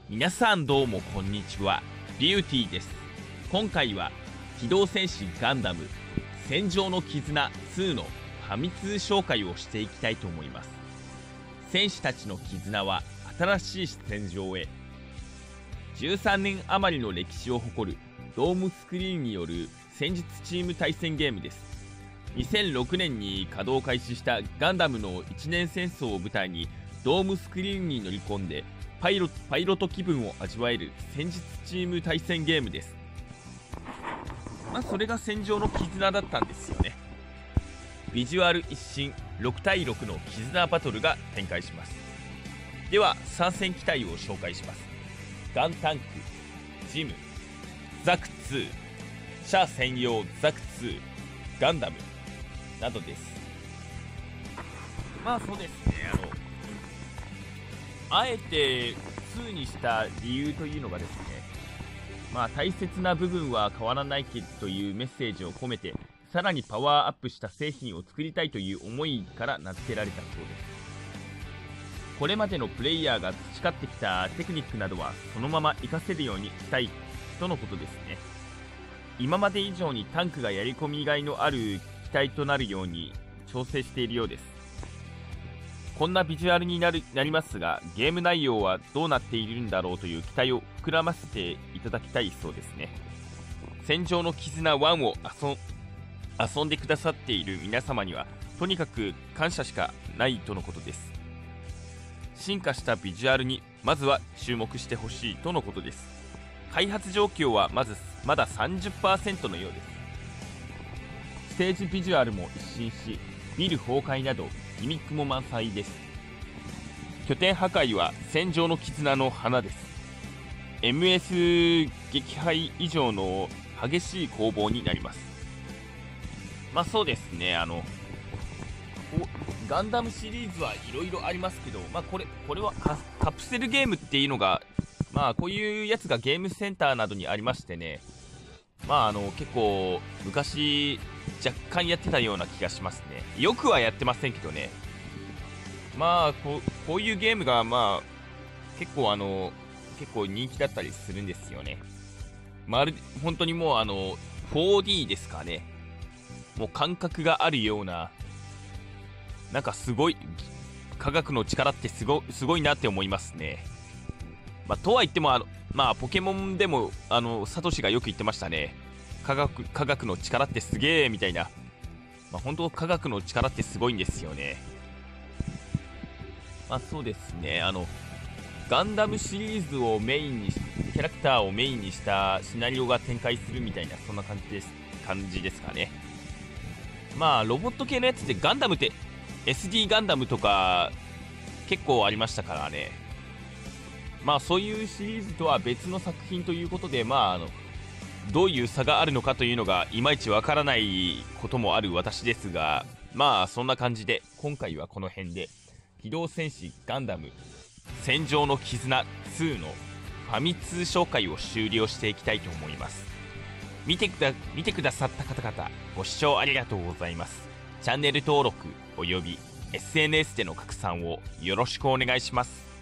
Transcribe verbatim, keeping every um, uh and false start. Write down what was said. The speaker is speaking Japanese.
皆さんどうもこんにちは、ビューティーです。今回は機動戦士ガンダム戦場の絆ツーのファミ通紹介をしていきたいと思います。戦士たちの絆は新しい戦場へ。じゅうさんねん余りの歴史を誇るドームスクリーンによる戦術チーム対戦ゲームです。にせんろくねんに稼働開始したガンダムのいちねん戦争を舞台にドームスクリーンに乗り込んでパイロパイロット気分を味わえる戦術チーム対戦ゲームです。まあそれが戦場の絆だったんですよね。ビジュアル一新ろくたいろくの絆バトルが展開します。では参戦機体を紹介します。ガンタンク、ジム、ザクツー、シャア専用ザクツー、ガンダムなどです。まあそうですね、あのあえてツーにした理由というのがですね、まあ大切な部分は変わらないけどというメッセージを込めて、さらにパワーアップした製品を作りたいという思いから名付けられたそうです。これまでのプレイヤーが培ってきたテクニックなどはそのまま活かせるようにしたいとのことですね。今まで以上にタンクがやり込みがいのある機体となるように調整しているようです。こんなビジュアルになるなりますが、ゲーム内容はどうなっているんだろうという期待を膨らませていただきたいそうですね。戦場の絆ワンを遊遊んでくださっている皆様にはとにかく感謝しかないとのことです。進化したビジュアルにまずは注目してほしいとのことです。開発状況はまずまだ さんじゅっパーセント のようです。ステージビジュアルも一新し、ビル崩壊などギミックも満載です。拠点破壊は戦場の絆の花です。 エムエス 撃敗以上の激しい攻防になります。まあそうですね、あのガンダムシリーズはいろいろありますけど、まあこれこれはカカプセルゲームっていうのが、まあこういうやつがゲームセンターなどにありましてね、まああの結構昔若干やってたような気がしますね。よくはやってませんけどね。まあこう、こういうゲームがまあ結構あの結構人気だったりするんですよね。まる本当にもうあの フォーディー ですかね。もう感覚があるような、なんかすごい科学の力ってすごすごいなって思いますね。まあ、とは言ってもあの、まあ、ポケモンでもあのサトシがよく言ってましたね。科学科学の力ってすげえみたいな。まあ、本当科学の力ってすごいんですよね。まあそうですね、あのガンダムシリーズをメインにしキャラクターをメインにしたシナリオが展開するみたいな、そんな感じです感じですかね。まあロボット系のやつでガンダムって エスディー ガンダムとか結構ありましたからね。まあそういうシリーズとは別の作品ということで、まああのどういう差があるのかというのがいまいちわからないこともある私ですが、まあそんな感じで今回はこの辺で機動戦士ガンダム戦場の絆ツーのファミ通紹介を終了していきたいと思います。見てくだ見てくださった方々、ご視聴ありがとうございます。チャンネル登録および エスエヌエス での拡散をよろしくお願いします。